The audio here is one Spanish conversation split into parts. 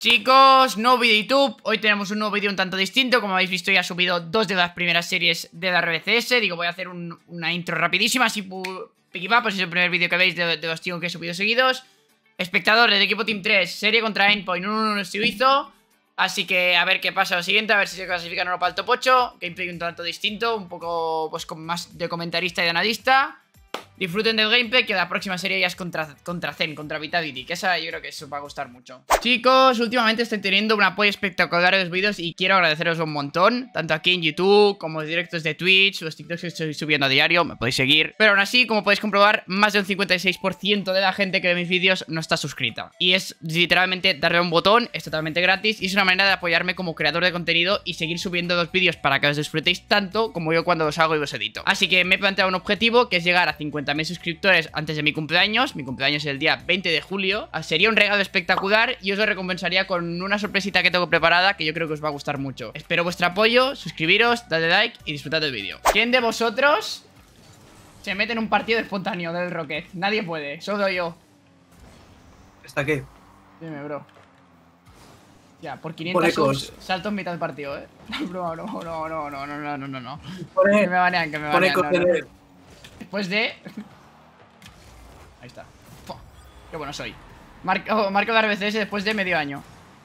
Chicos, nuevo vídeo de YouTube. Hoy tenemos un nuevo vídeo un tanto distinto. Como habéis visto, ya he subido dos de las primeras series de la RBCS. Digo, voy a hacer una intro rapidísima, así piquipá, pues es el primer vídeo que veis de los tíos que he subido seguidos. Espectador del equipo Team 3, serie contra Endpoint 1-1 suizo. Así que a ver qué pasa lo siguiente, a ver si se clasifican o no para el top 8. Gameplay un tanto distinto, un poco pues con más de comentarista y de analista. Disfruten del gameplay, que la próxima serie ya es contra Zen, contra Vitality, que esa yo creo que eso va a gustar mucho. Chicos, últimamente estoy teniendo un apoyo espectacular en los vídeos y quiero agradeceros un montón, tanto aquí en YouTube como en directos de Twitch, los TikToks que estoy subiendo a diario, me podéis seguir. Pero aún así, como podéis comprobar, más de un 56% de la gente que ve mis vídeos no está suscrita. Y es literalmente darle a un botón, es totalmente gratis y es una manera de apoyarme como creador de contenido y seguir subiendo los vídeos para que os disfrutéis tanto como yo cuando los hago y los edito. Así que me he planteado un objetivo que es llegar a 50.000 suscriptores antes de mi cumpleaños. Mi cumpleaños es el día 20 de julio. Sería un regalo espectacular y os lo recompensaría con una sorpresita que tengo preparada que yo creo que os va a gustar mucho. Espero vuestro apoyo, suscribiros, dadle like y disfrutad del vídeo. ¿Quién de vosotros se mete en un partido espontáneo del Rocket? Nadie puede, solo yo. ¿Está qué? Dime, bro. Ya, por 500 subs, salto en mitad del partido, Bro, no. Que me banean, no. Después de... Ahí está. Qué bueno soy. Marco de RBCS después de medio año.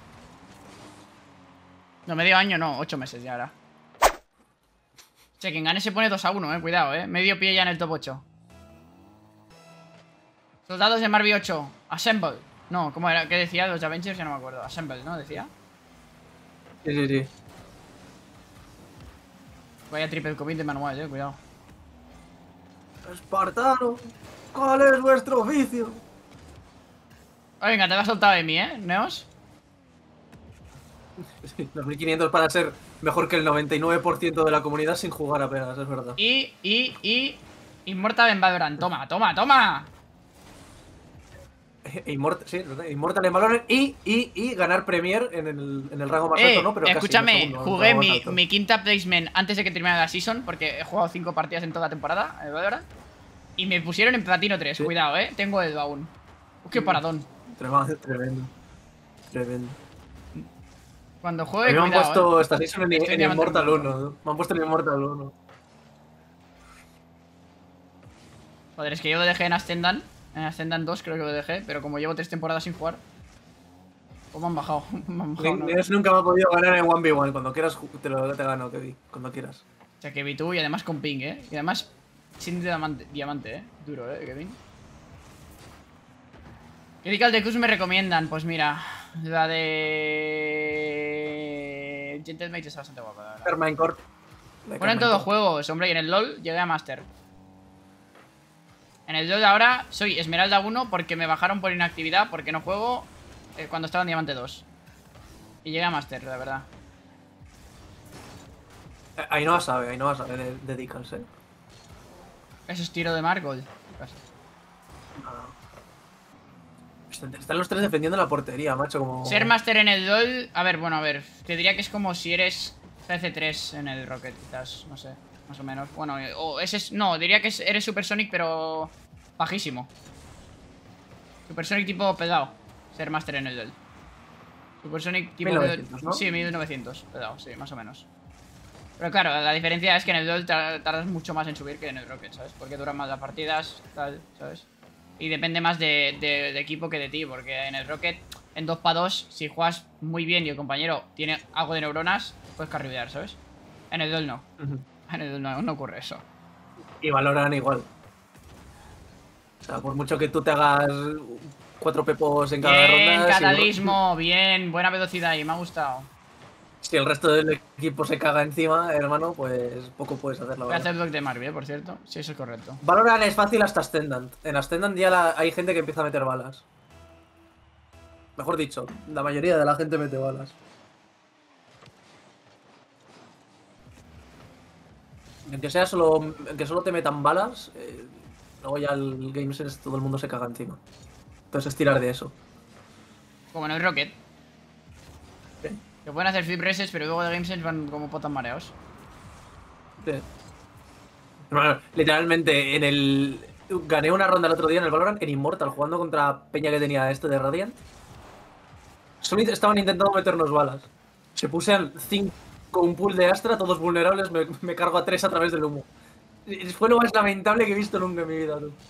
No, medio año no, 8 meses ya ahora. Che, quien gane se pone 2-1, cuidado, medio pie ya en el top 8. Soldados de Marvi 8. Assemble. No, ¿cómo era? ¿Qué decía? Los Avengers ya no me acuerdo. Assemble, ¿no? Decía. Sí. Vaya triple commit de manual, cuidado. Espartano, ¿cuál es vuestro oficio? Venga, te lo has soltado de mí, Neos. Sí, 2500 para ser mejor que el 99% de la comunidad sin jugar apenas, es verdad. Immortal en Valorant. Toma. Immortal en Valorant y ganar Premier en el rango más alto, ¿no? Pero escúchame, casi jugué mi quinta placement antes de que terminara la season, porque he jugado 5 partidas en toda la temporada en Valorant. Y me pusieron en platino 3, sí. Cuidado, tengo el aún. Qué paradón. Tremendo. Cuando juegue, me han puesto esta season en Immortal 1, ¿no? Me han puesto en Immortal 1. Joder, es que yo lo dejé en Ascendant. En Ascendant 2 creo que lo dejé, pero como llevo 3 temporadas sin jugar, pues me han bajado. Nunca me ha podido ganar en 1v1. Cuando quieras te gano, Kevin. Cuando quieras. O sea, que vi tú y además con ping, Y además sin diamante, Duro, Kevin. ¿Qué Critical de Cus me recomiendan? Pues mira, la de Gentlemate está bastante guapa, la verdad. Minecorp. Bueno, en todos los juegos, hombre, y en el LoL llegué a Master. En el LoL ahora soy Esmeralda 1 porque me bajaron por inactividad, porque no juego cuando estaba en Diamante 2. Y llegué a Master, la verdad. Ainhoa sabe de Decals, Eso es tiro de Margol. Están los tres defendiendo la portería, macho, como... Ser Master en el LoL... A ver, te diría que es como si eres CC3 en el Rocket, quizás, no sé, más o menos. Bueno, no, diría que eres Supersonic, pero bajísimo. Supersonic tipo pedao, ser Master en el LoL. Supersonic tipo... 1900, ¿no? Sí, 1900, pedao, sí, más o menos. Pero claro, la diferencia es que en el LoL tardas mucho más en subir que en el Rocket, ¿sabes? Porque duran más las partidas, tal, ¿sabes? Y depende más de equipo que de ti, porque en el Rocket, en 2x2, si juegas muy bien y el compañero tiene algo de neuronas, puedes carrilear, ¿sabes? En el LoL no. En el LoL no ocurre eso. Y valoran igual. O sea, por mucho que tú te hagas 4 pepos en cada ronda... Bien, catalismo, bien, buena velocidad y me ha gustado. Si el resto del equipo se caga encima, hermano, pues poco puedes hacer, la Voy a verdad. hacer block de Marvel, por cierto. Sí, eso es correcto. Valorant es fácil hasta Ascendant. En Ascendant ya hay gente que empieza a meter balas. Mejor dicho, la mayoría de la gente mete balas. Aunque solo te metan balas, luego ya el GameSense todo el mundo se caga encima. Entonces es tirar de eso. Como en el Rocket. ¿Sí? Que pueden hacer flip reses, pero luego de GameSense van como potas mareados. Sí. Bueno, literalmente gané una ronda el otro día en el Valorant en Immortal jugando contra Peña que tenía de Radiant. Solo estaban intentando meternos balas. Se pusieron 5 con un pool de Astra, todos vulnerables, me cargo a 3 a través del humo. Fue lo más lamentable que he visto nunca en mi vida, tú.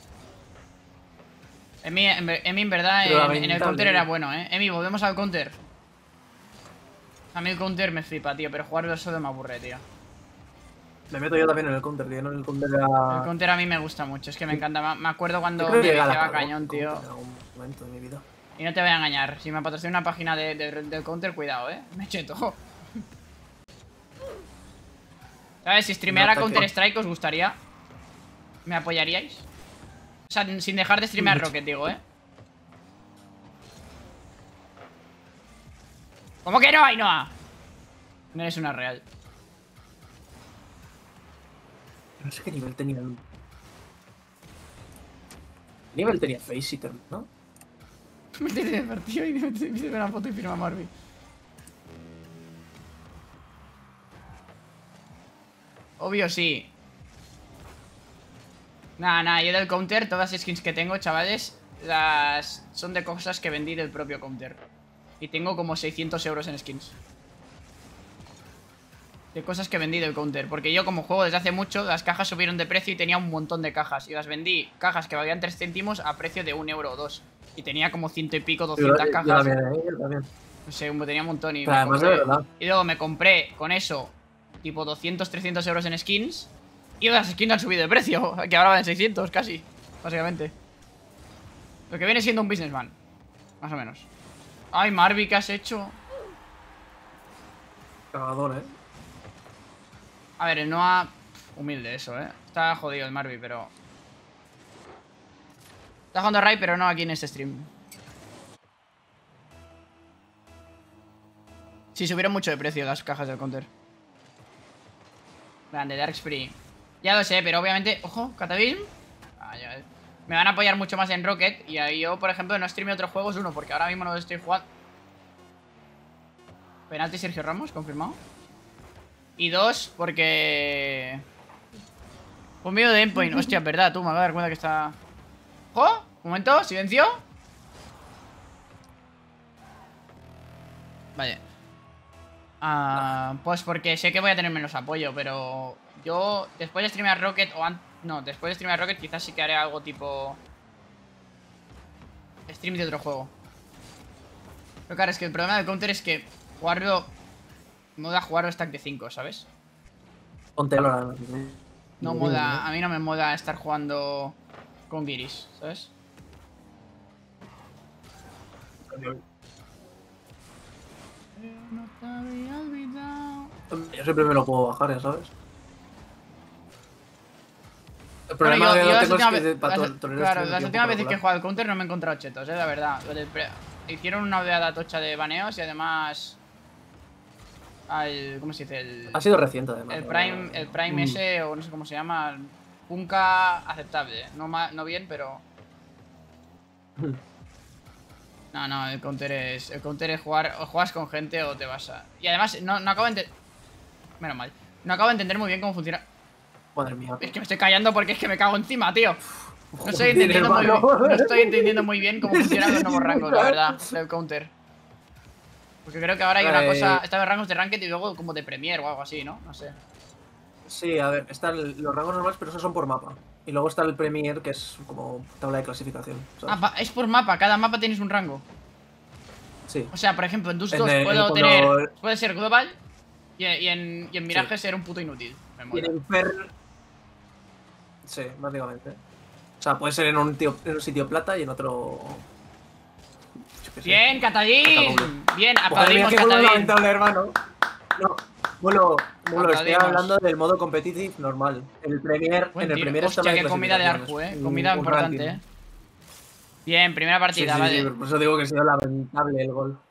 Emi, en verdad, en el counter era bueno, Emi, volvemos al counter. A mí el counter me flipa, tío, pero jugarlo solo me aburre, tío. Me meto yo también en el counter, tío, no en el counter El counter a mí me gusta mucho, es que me encanta. Me acuerdo cuando me viciaba cañón, tío. En algún momento de mi vida. Y no te voy a engañar, si me patrocina una página del counter, cuidado, me cheto. ¿Sabes? Si streameara Counter Strike, ¿os gustaría? ¿Me apoyaríais? O sea, sin dejar de streamear Rocket, digo, ¿Cómo que no, Ainhoa? No eres una real. No sé qué nivel tenía. ¿Qué nivel tenía Face Eater, no? Métete en el partido y me una foto y firma Marby. Obvio sí. Nada, yo del counter, todas las skins que tengo, chavales, son de cosas que vendí del propio counter. Y tengo como 600 euros en skins. De cosas que vendí del counter. Porque yo como juego desde hace mucho, las cajas subieron de precio y tenía un montón de cajas. Y las vendí, cajas que valían 3 céntimos a precio de 1 euro o 2. Y tenía como 100 y pico, 200 cajas. Yo también. No sé, tenía un montón y Pero además de verdad. Y luego me compré con eso tipo 200, 300 euros en skins. Y las skins han subido de precio, que ahora valen 600 casi, básicamente. Lo que viene siendo un businessman, más o menos. Ay, Marby, ¿qué has hecho? Cagador, A ver, el Noah... Humilde eso, Está jodido el Marby, pero... Está jugando Rai, pero no aquí en este stream. Sí, subieron mucho de precio las cajas del counter. Grande, Dark Spree. Ya lo sé, pero obviamente... Ojo, Cataclysm. Me van a apoyar mucho más en Rocket. Y ahí yo, por ejemplo, no streameo otros juegos. Uno, porque ahora mismo no lo estoy jugando. Penalti Sergio Ramos, confirmado. Y dos, porque... Un miedo de endpoint. Hostia, es verdad, tú me vas a dar cuenta que está... ¡Ojo! Un momento, silencio. Vale. Pues porque sé que voy a tener menos apoyo, pero... Yo, después de streamear Rocket No, después de streamear Rocket quizás sí que haré algo tipo... Stream de otro juego. Pero claro, es que el problema del counter es que jugarlo... Moda jugarlo stack de 5, ¿sabes? Ponte ahora. No moda, a mí no me mola estar jugando con Giris, ¿sabes? Yo siempre me lo puedo bajar, ya sabes. El Bueno, problema yo que las no tengo últimas es que claro, las últimas veces que he jugado al counter no me he encontrado chetos, la verdad. Hicieron una oleada tocha de baneos y además... ¿Cómo se dice? Ha sido reciente, además. El Prime ese, o no sé cómo se llama. Punka aceptable. No bien, pero... No, el counter es jugar... O juegas con gente o te vas a... Y además, no acabo de entender... Menos mal. No acabo de entender muy bien cómo funciona... Madre mía. Es que me estoy callando porque es que me cago encima, tío. No estoy entendiendo muy bien cómo funcionan los nuevos rangos, la verdad, del counter. Porque creo que ahora hay una cosa... Están los rangos de Ranked y luego como de Premier o algo así, ¿no? No sé. Sí, a ver, están los rangos normales, pero esos son por mapa. Y luego está el Premier, que es como tabla de clasificación, ¿sabes? Es por mapa, cada mapa tienes un rango. Sí. O sea, por ejemplo, en Dust 2 puedo tener... Puede ser global y en Mirage ser un puto inútil. Y en Inferno... Sí, básicamente. O sea, puede ser en un sitio plata y en otro... Bien, Catadín. Bien, aplaudimos, Catadín. Catadín. Hermano. No, bueno, estoy hablando del modo competitive normal. En el Premier hostia, qué comida de Arju, comida importante, Bien, primera partida, sí, vale. Sí, por eso digo que ha sido lamentable el gol.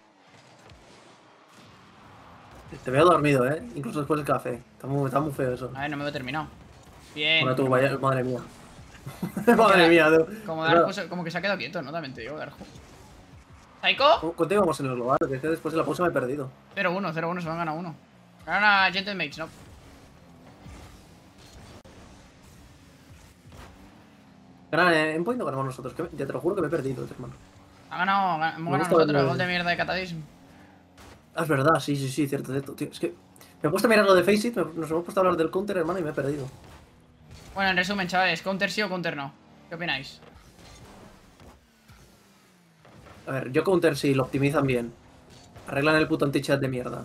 Te veo dormido, incluso después del café. Está muy feo eso. A ver, no me lo he terminado. Bien. Bueno, tú, vaya, madre mía. Madre mía, tú. Como Darjo, como que se ha quedado quieto, ¿no? También te digo, Darjo. ¿Saiko? ¿Cuánto íbamos en el global? Que es que después de la pausa me he perdido. 0-1, 0-1, se van a ganar 1. Ganan a Gentlemates, ¿no? ¿Ganan en point o ganamos nosotros? Ya te lo juro que me he perdido, hermano. Ha ganado, hemos ganado nosotros, el gol de mierda de Catadism. Ah, es verdad, sí, cierto, tío. Es que me he puesto a mirar lo de Face It, nos hemos puesto a hablar del counter, hermano, y me he perdido. Bueno, en resumen, chavales, counter sí o counter no. ¿Qué opináis? A ver, yo counter sí, lo optimizan bien. Arreglan el puto anti-chat de mierda.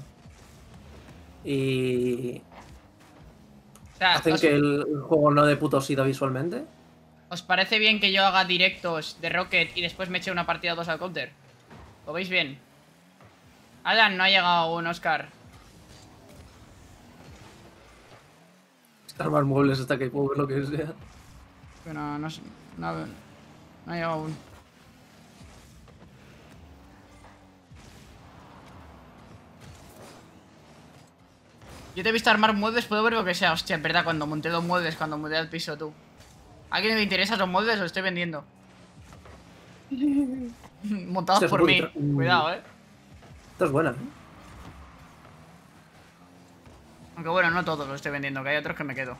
Y O sea, hacen que el juego no dé puto sida visualmente. ¿os parece bien que yo haga directos de Rocket y después me eche una partida o dos al counter? ¿Lo veis bien? Alan, no ha llegado aún, Oscar. Están más muebles hasta que puedo ver lo que sea. Bueno, no ha llegado aún. Yo te he visto armar muebles, puedo ver lo que sea. Hostia, es verdad, cuando monté dos muebles, cuando monté el piso tú. ¿A alguien le interesa esos muebles o los estoy vendiendo? Montados Hostia, por mí. Cuidado, Esto es buena, ¿eh? Aunque bueno, no todos los estoy vendiendo, que hay otros que me quedo.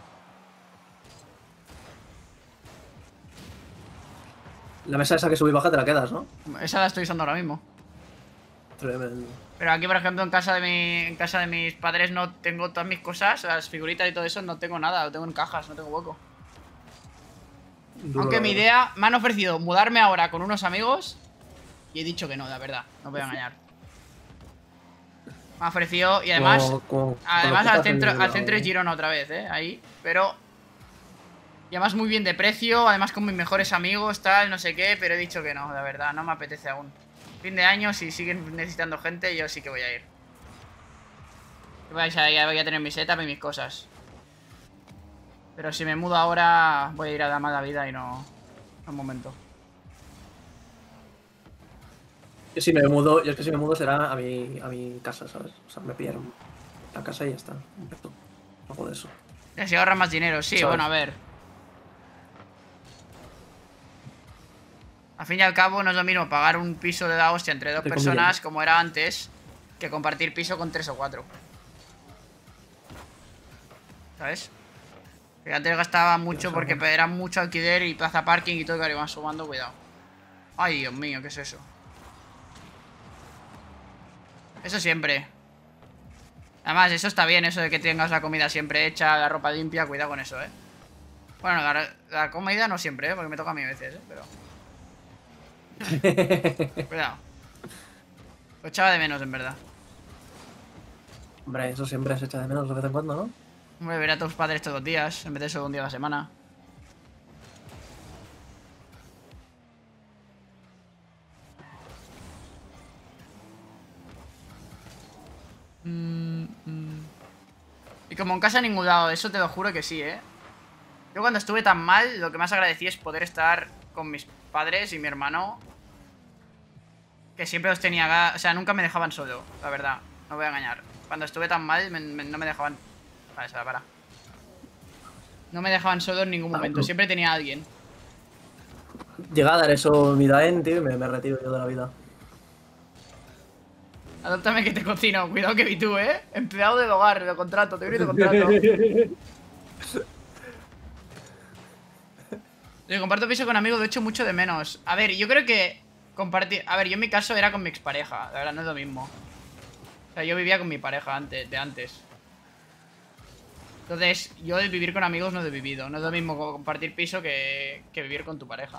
La mesa esa que sube y baja te la quedas, ¿no? Esa la estoy usando ahora mismo. Tremendo. Pero aquí, por ejemplo, en casa de mis padres no tengo todas mis cosas, las figuritas y todo eso, no tengo nada, lo tengo en cajas, no tengo hueco. Duro, Aunque la mi verdad. idea, me han ofrecido mudarme ahora con unos amigos y he dicho que no, la verdad, no voy a engañar. Me ha ofrecido y además, además al centro de Girona otra vez, ahí, pero... Y además muy bien de precio, además con mis mejores amigos, tal, no sé qué, pero he dicho que no, la verdad, no me apetece aún. Fin de año, si siguen necesitando gente, yo sí que voy a ir. Ya voy a tener mi setup y mis cosas. Pero si me mudo ahora, voy a ir a la mala vida y no... Un momento. Yo si me mudo, yo es que si me mudo será a mi casa, ¿sabes? O sea, me pillaron la casa y ya está. Perfecto. Algo de eso. Si ahorra más dinero, sí, ¿Sabes? bueno, a ver. Al fin y al cabo no es lo mismo pagar un piso de la hostia entre dos personas, como era antes, que compartir piso con 3 o 4. ¿Sabes? Que antes gastaba mucho porque era mucho alquiler y plaza parking y todo, que ahora iban sumando, cuidado. Ay, Dios mío, ¿qué es eso? Eso siempre. Además, eso está bien, eso de que tengas la comida siempre hecha, la ropa limpia, cuidado con eso, Bueno, la comida no siempre, porque me toca a mí a veces, pero... Cuidado. Lo echaba de menos, en verdad. Hombre, eso siempre se echa de menos de vez en cuando, ¿no? Hombre, ver a tus padres todos los días, en vez de solo un día a la semana. Y como en casa en ningún lado, eso te lo juro que sí, Yo cuando estuve tan mal, lo que más agradecí es poder estar con mis padres y mi hermano. Que siempre los tenía... O sea, nunca me dejaban solo, la verdad. No voy a engañar. Cuando estuve tan mal, no me dejaban... Vale, se la para. No me dejaban solo en ningún momento, siempre tenía a alguien. Llega a dar eso mi Daen, tío, y me retiro yo de la vida. Adóptame que te cocino, cuidado que vi tú, Empleado del hogar, lo contrato, te grito contrato. Yo comparto piso con amigos, de hecho, mucho de menos. A ver, yo creo que compartir... A ver, yo en mi caso era con mi expareja, la verdad, no es lo mismo. O sea, yo vivía con mi pareja de antes. Entonces, yo de vivir con amigos no he vivido. No es lo mismo compartir piso que vivir con tu pareja.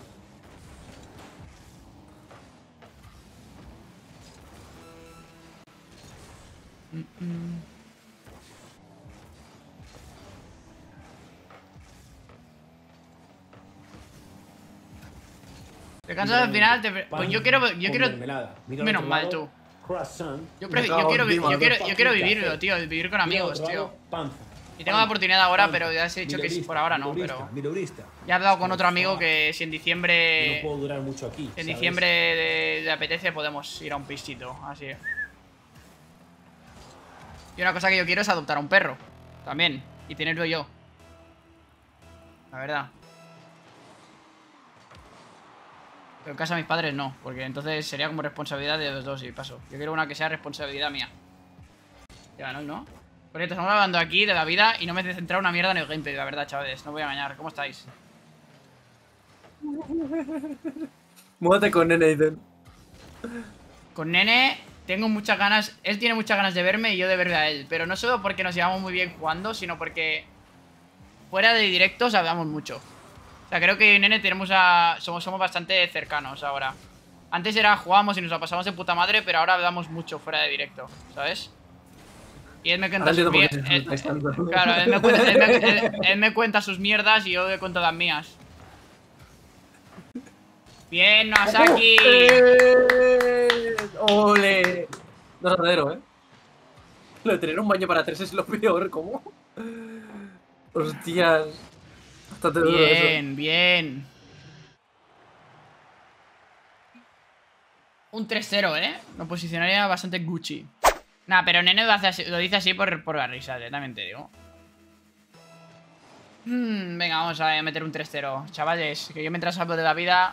Te cansas al final, pues yo quiero... Menos mal tú. Yo quiero vivirlo, tío, vivir con amigos, tío. Y tengo la oportunidad ahora, pero ya os he dicho que por ahora no, pero... Ya he hablado con otro amigo que si en diciembre... No puedo durar mucho aquí. Si en diciembre le apetece, podemos ir a un pisito, así. Y una cosa que yo quiero es adoptar a un perro. También. Y tenerlo yo. La verdad. Pero en casa de mis padres no, porque entonces sería como responsabilidad de los dos y paso. Yo quiero una que sea responsabilidad mía. Ya, ¿no? Por cierto, estamos hablando aquí de la vida y no me he centrado una mierda en el gameplay, la verdad, chavales. No voy a engañar. ¿Cómo estáis? Múdate con Nene, dicen. Con Nene tengo muchas ganas. Él tiene muchas ganas de verme y yo de verle a él. Pero no solo porque nos llevamos muy bien jugando, sino porque fuera de directos hablamos mucho. O sea, creo que Nene somos bastante cercanos ahora. Antes jugábamos y nos la pasamos de puta madre, pero ahora hablamos mucho fuera de directo, ¿sabes? Y él me cuenta sus mierdas. Claro, él me cuenta sus mierdas y yo le cuento las mías. Bien, Noasaki. ¡Ole! 2-0, Lo de tener un baño para 3 es lo peor, ¿cómo? Hostias. Bastante duro eso. Bien, bien. Un 3-0, ¿eh? Lo posicionaría bastante Gucci. Nah, pero Nene lo dice así por la risa, también te digo. Venga, vamos a meter un 3-0. Chavales, que yo mientras hablo de la vida...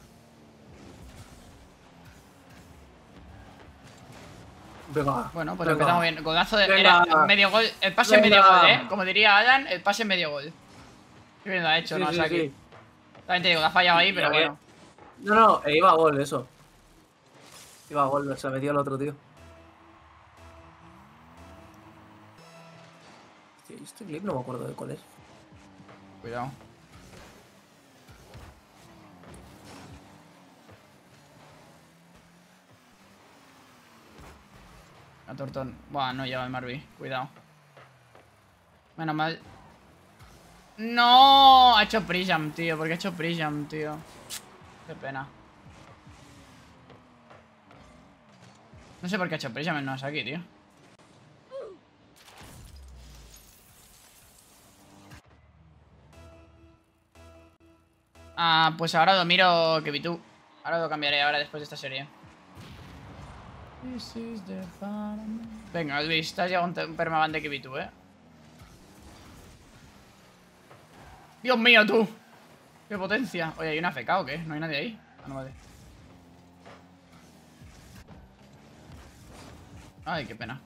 Venga. Bueno, pues venga. empezamos bien. Golazo de... Venga. Era medio gol. El pase en medio gol, ¿eh? Como diría Alan, el pase en medio gol. Qué bien lo ha hecho, Sí, ¿no? O sea, sí, aquí. sí. También te digo, la ha fallado ahí, pero bueno. No, iba a gol eso. Iba a gol, se metió el otro, tío. Hostia, este clip no me acuerdo de cuál es. Cuidado. A Tortón. Buah, no lleva el Marby. Cuidado. Menos mal. No, ha hecho Prism, tío. ¿Por qué ha hecho Prism, tío? Qué pena. No sé por qué ha hecho Prism el Noasaki, tío. Ah, pues ahora lo miro Kevitú. Ahora lo cambiaré ahora después de esta serie. Venga, Luis, te has llegado un permaban de Kevitú, Dios mío, tú. Qué potencia. Oye, ¿hay una FK o qué? ¿No hay nadie ahí? Ah, no, vale. Ay, qué pena.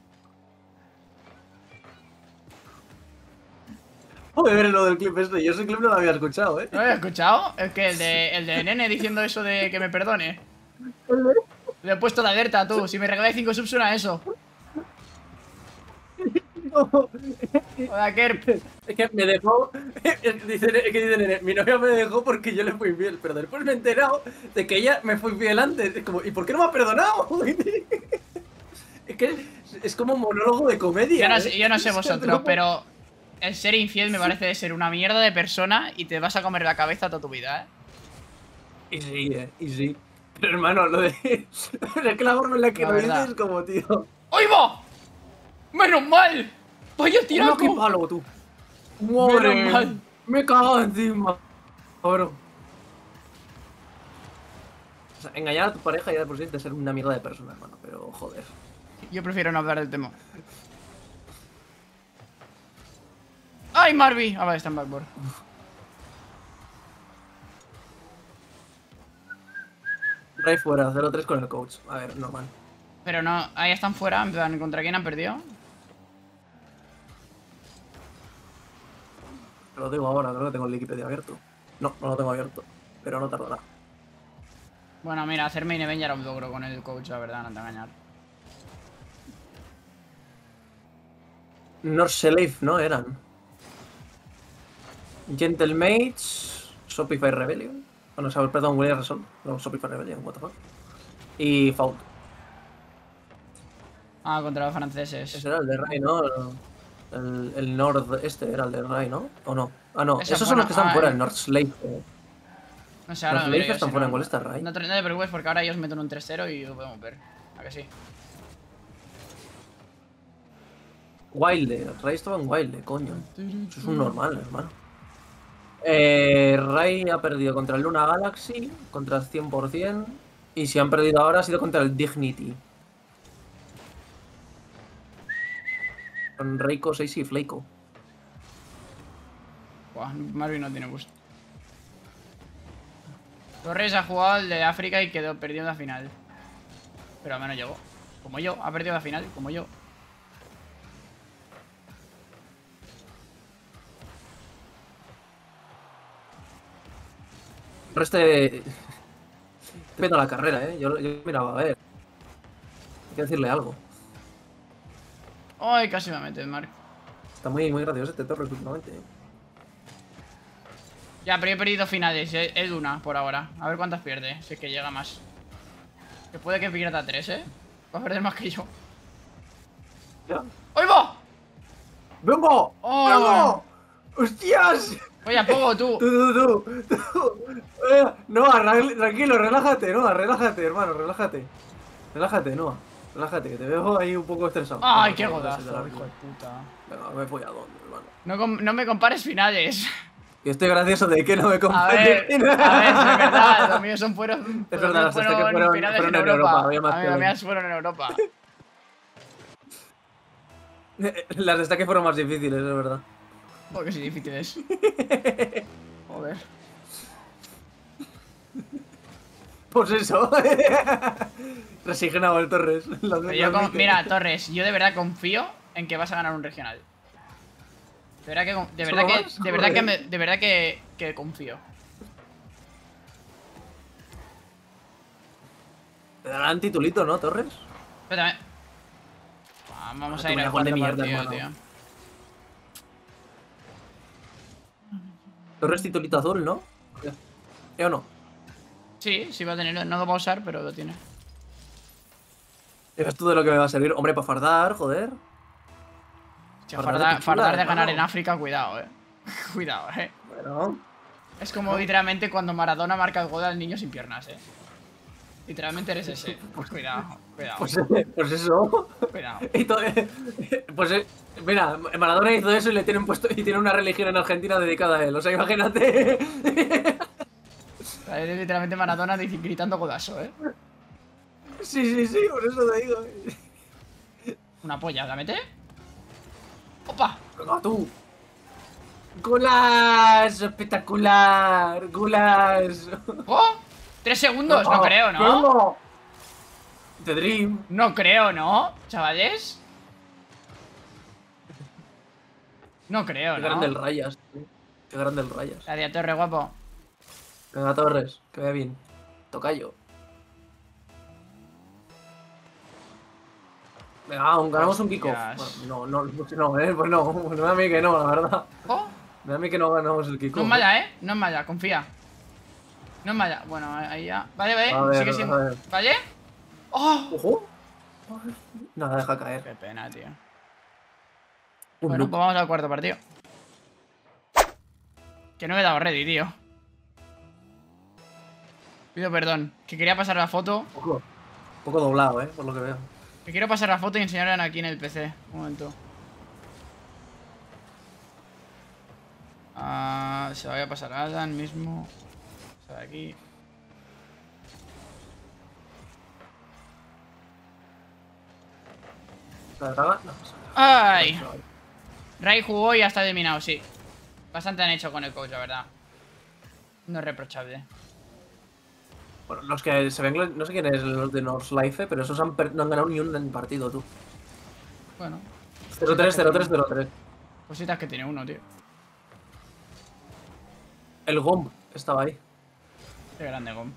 Joder, lo del clip este. Yo ese clip no lo había escuchado, ¿No lo había escuchado? Es que el de Nene diciendo eso de que me perdone. Le he puesto la alerta, tú. Si me regaláis 5 subs, suena eso. Hola, Kerp. Es que me dejó. Dice Nene, mi novia me dejó porque yo le fui infiel. Pero después me he enterado de que ella me fue infiel antes. Es como, ¿y por qué no me ha perdonado? Es que es como un monólogo de comedia. Yo no sé vosotros, pero el ser infiel me parece de ser una mierda de persona y te vas a comer la cabeza toda tu vida, Y sí, y sí. Pero hermano, lo de. Es que la forma en la que La lo verdad. dices es como, tío. ¡Ahí va! ¡Menos mal! ¡Vaya ¡Hola, tiraco! qué palo, tú! ¡Madre! Menos mal. Me cago encima. Cabrón. O sea, engañar a tu pareja ya de por sí de ser una mierda de persona, hermano. Pero, joder. Yo prefiero no hablar del tema. ¡Ay, Marby! Ah, vale, está en backboard. Ray fuera, 0-3 con el coach. A ver, normal. Pero no, ahí están fuera, en plan, ¿contra quién han perdido? Te lo digo ahora, creo que tengo el Wikipedia abierto. No, no lo tengo abierto. Pero no tardará. Bueno, mira, hacer main event ya era un logro con el coach, la verdad, no te engañar. Norselif, ¿no? Eran. Gentle Mates. Shopify Rebellion. Bueno, o sea, perdón, William Razón. No, Shopify Rebellion, what the fuck. Y Fault. Ah, contra los franceses. Ese era el de Rai, ¿no? El Nord este era el de Rai, ¿no? ¿O no? Ah, no. Esa Esos fue son los una- que están ah, fuera, el Nord Slave. No sé, ahora Los lo miro Leif yo, están si fuera, no, ¿en cuál está Rai? no te preocupes porque ahora ellos meten un 3-0 y lo podemos ver. ¿A que sí? Wilde. Rai estaba en Wilde, coño. Eso es un normal, hermano. Rai ha perdido contra el Luna Galaxy, contra el 100%. Y si han perdido ahora ha sido contra el Dignity. Con Reiko, 6 y Fleiko. Buah, Marvin no tiene boost. Torres ha jugado el de África y quedó perdido en la final. Pero al menos llegó. Como yo, ha perdido la final, como yo. Reste. Estoy viendo la carrera, yo miraba, a ver. Hay que decirle algo. Ay, casi me mete, Mark. Está muy gracioso este Torres últimamente, Ya, pero he perdido finales, es una por ahora. A ver cuántas pierde, si es que llega más. Que puede que pierda 3, va a perder más que yo. Ya. ¡Ahí va! ¡Vengo! Oh. ¡Vengo! ¡Hostias! Oye, a poco tú. Tú. Noah, tranquilo, relájate, Noah, relájate, hermano, relájate. Relájate, Noah. Relájate, que te veo ahí un poco estresado. Ay, Venga, qué venga, godazo, hijo de puta. Venga, me voy a dónde, hermano. No me compares finales. Y estoy gracioso de que no me A compares. ver, es verdad, los míos fueron Es verdad, las hasta que fueron finales en en Europa, había A más mí las mías fueron en Europa. Las de que fueron más difíciles, es verdad. Porque sí, difíciles. Joder. Pues eso. Resignado el Torres. Mira, Torres, yo de verdad confío en que vas a ganar un regional. De verdad que confío. Te darán titulito, ¿no, Torres? Espérame. Vamos Ah, a ir tú al Juan de cuarto mierda, partido, hermano. tío. Torres titulito azul, ¿no? ¿O no? Sí, va a tenerlo. No lo va a usar, pero lo tiene. ¿Eres tú de lo que me va a servir? Hombre, para fardar, joder. Fardar de ganar en África, cuidado, Cuidado, Bueno. Es como literalmente cuando Maradona marca el gol al niño sin piernas, Literalmente eres ese. Pues cuidado. Pues eso. Cuidado. Pues mira, Maradona hizo eso y le tienen puesto y tiene una religión en Argentina dedicada a él. O sea, imagínate. Eres literalmente Maradona gritando godazo, Sí, por eso te digo. Una polla, ¿la mete? ¡Opa! ¡Venga, tú! ¡Gulas! ¡Espectacular! ¡Gulas! ¡Oh! 3 segundos, no creo, ¿no? ¿Cómo? The Dream. No creo, ¿no? Chavales. No creo, Qué ¿no? grande el Rayas. Qué grande el Rayas. Gracias, Torre, guapo. Venga, Torres, que vaya bien. Tocayo. Venga, ganamos un kickoff. Bueno, pues no, me da a mí que no, la verdad. ¿Oh? Me da a mí que no ganamos el kickoff. No es mala, no es mala, confía. No es mala. Bueno, ahí ya. Vale, sigue siendo. ¿Vale? ¡Oh! ¡Ojo! Nada, deja caer. Qué pena, tío. Bueno, pues vamos al cuarto partido. Que no me he dado ready, tío. Pido perdón. Que quería pasar la foto. Un poco doblado, por lo que veo. Que quiero pasar la foto y enseñarla aquí en el PC. Un momento. Se la voy a pasar a Adam mismo. O sea, aquí. ¿La traga? No. ¡Ay! Ray jugó y ya está eliminado, sí. Bastante han hecho con el coach, la verdad. No es reprochable. Bueno, los que se ven, no sé quién es los de North Life, pero esos no han ganado ni un partido, tú. Bueno. 0-3, 0-3, 0-3. Cositas que tiene uno, tío. El Gomb estaba ahí. Qué grande, Gom.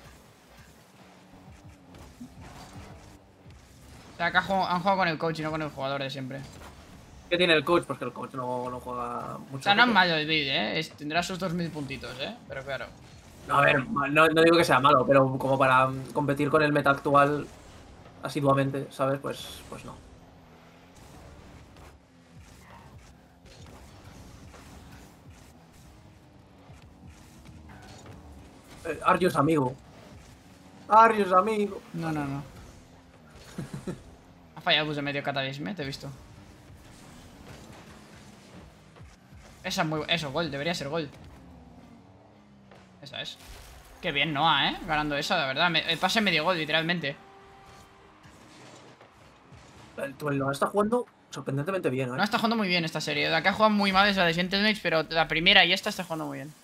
O sea, acá han jugado con el coach y no con el jugador de siempre. ¿Qué tiene el coach? Porque el coach no juega mucho. O sea, no es malo el build, tendrá sus 2000 puntitos, pero claro. No, a ver, no digo que sea malo, pero como para competir con el meta actual asiduamente, ¿sabes? Pues no. Arius amigo. Arius amigo. No. Ha fallado pues de medio cataclismo, te he visto. Esa es muy... Eso, gol, debería ser gol. Esa es. Qué bien Noah, ganando esa, de verdad. El pase medio gol, literalmente. El Noah está jugando sorprendentemente bien, Noah está jugando muy bien esta serie. La que ha jugado muy mal es la de Sentinel, pero la primera y esta está jugando muy bien.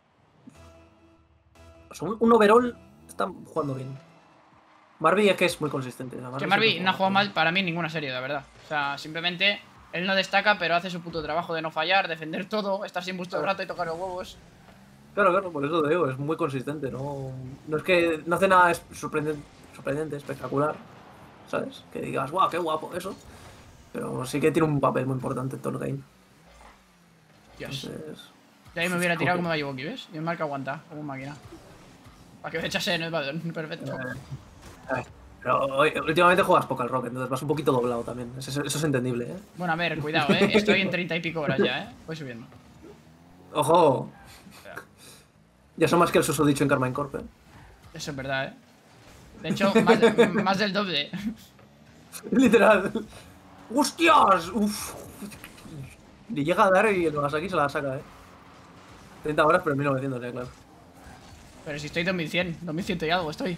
Pues un overall está jugando bien. Marby es que es muy consistente. Que Marby no ha jugado mal para mí en ninguna serie, la verdad. O sea, simplemente él no destaca, pero hace su puto trabajo de no fallar, defender todo, estar sin busto de rato y tocar los huevos. Claro, claro, por eso te digo, es muy consistente, no, no es que no hace nada sorprendente, espectacular, ¿sabes? Que digas, guau, qué guapo eso, pero sí que tiene un papel muy importante en todo el game. Dios. Entonces, De ahí me hubiera tirado como me llevo aquí, ¿ves? Y el marca aguanta, como máquina. Para que me echase en el balón, perfecto. Pero últimamente juegas poco al Rock, entonces vas un poquito doblado también, eso es entendible, ¿eh? Bueno, a ver, cuidado, estoy en 30 y pico horas ya, voy subiendo. ¡Ojo! Ya son más que el susodicho en Carmine Corp, ¿eh? Eso es verdad, De hecho, más del doble. Literal. ¡Hostias! Uf. Le llega a dar y el Nagasaki se la saca, 30 horas, pero en 1900, claro. Pero si estoy 2100, 2100 y algo estoy.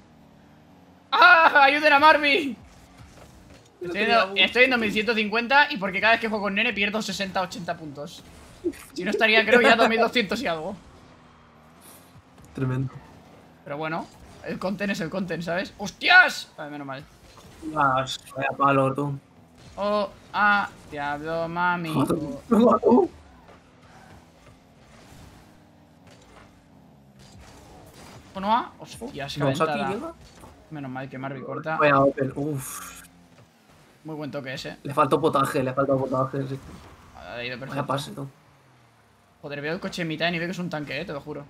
¡Ah! ¡Ayuden a Marby! Estoy en 2150 y porque cada vez que juego con Nene pierdo 60-80 puntos. Si no estaría, creo, ya 2200 y algo. Tremendo. Pero bueno, el content es el content, ¿sabes? ¡Hostias! Vale, menos mal. Vaya palo, tú. Oh, diablo, mami. ¿O no a? Hostias, calentada. Menos mal que Marby corta. Vaya Open, uff. Muy buen toque ese. Le falta potaje, sí. Ha ido perfecto. Vaya pase, tú. Joder, veo el coche en mitad y ni veo que es un tanque, te lo juro.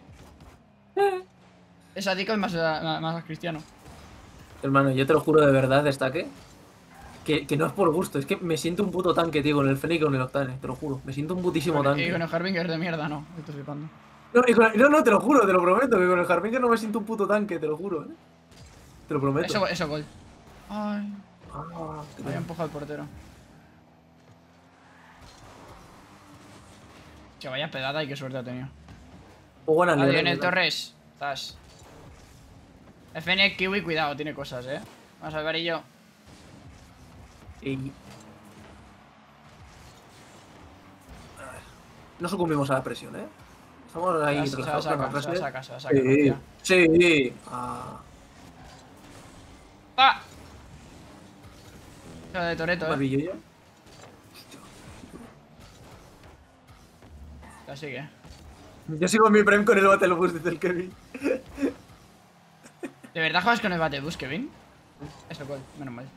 Esa Dico es más cristiano. Hermano, yo te lo juro de verdad, destaque. Que no es por gusto, es que me siento un puto tanque, tío, con el Fennec y con el Octane, te lo juro. Me siento un putísimo tanque. Y con el Harbinger de mierda, no. Estoy flipando. No, te lo juro, te lo prometo, que con el Harbinger no me siento un puto tanque, te lo juro, Te lo prometo. Eso gol. Ay. Qué Me había empujado al portero. Que vaya pedada y qué suerte ha tenido. buena Lionel Torres. Estás. FNX Kiwi, cuidado, tiene cosas, Vamos a ver y yo. No sucumbimos a la presión, Estamos ahí. Se la saca. Sí. De Toretto, Maravilla. La sigue. Yo sigo en mi prem con el Battle Bus, dice el Kevin. ¿De verdad juegas con el Battle Bus, Kevin? Eso, gol, menos mal.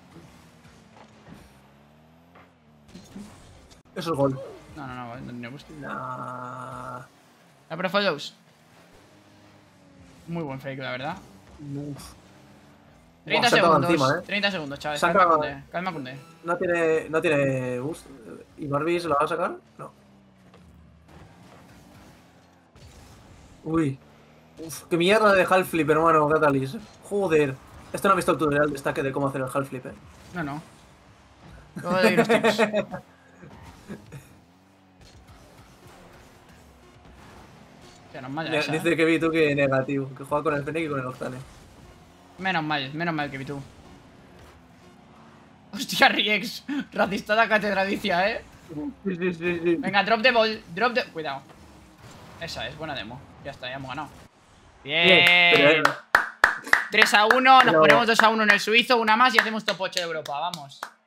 Eso es gol. No tenía boost. Nah. Pero follows. Muy buen fake, la verdad. Uf. 30 segundos. 30 segundos, chavales. Calma, Kunde. No tiene boost. ¿Y Barbie se la va a sacar? No. Uy. Uf, qué mierda de half flip, hermano, Catalyst. Joder. Este no ha visto el tutorial de destaque de cómo hacer el half flip, No. Luego de los tips. Menos mal esa, Dice que vi tú que negativo, que juega con el Fennec y con el Octane. Menos mal que vi tú. Hostia, Riex. Racista la catedralicia, Sí. Venga, drop the ball. Cuidado. Esa es, buena demo. Ya está, ya hemos ganado. Bien. 3-1, nos ponemos 2-1 en el suizo, una más y hacemos top 8 de Europa, vamos.